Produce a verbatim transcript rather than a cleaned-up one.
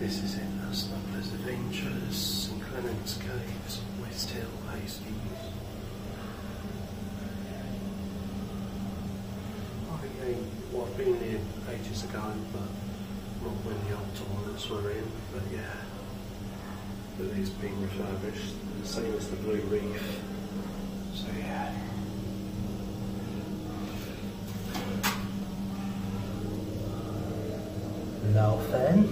This is in the Smugglers, Adventures and Clements Caves, West Hill, Hastings. I mean, well, I've been here ages ago, but not when the old toilets were in, but yeah. But these being refurbished, the same as the Blue Reef. So yeah. Laufen.